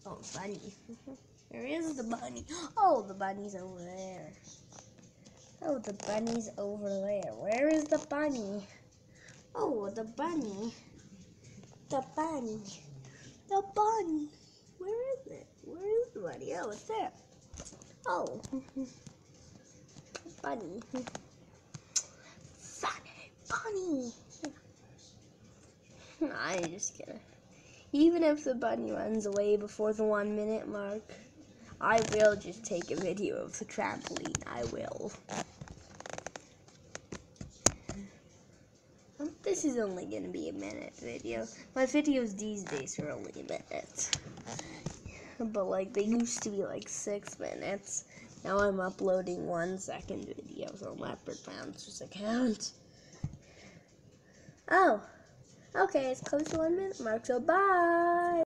Oh, bunny. Where is the bunny? Oh, the bunny's over there. Oh, the bunny's over there. Where is the bunny? Oh, the bunny. The bunny. The bunny. Where is it? Where is the bunny? Oh, it's there. Oh. Bunny. Funny bunny. I'm just kidding. Even if the bunny runs away before the 1 minute mark, I will just take a video of the trampoline. I will. This is only going to be a minute video. My videos these days are only a minute. But like they used to be like 6 minutes. Now I'm uploading 1 second videos on Leopard Bouncer's account. Oh. Okay, it's close to 1 minute mark, so bye!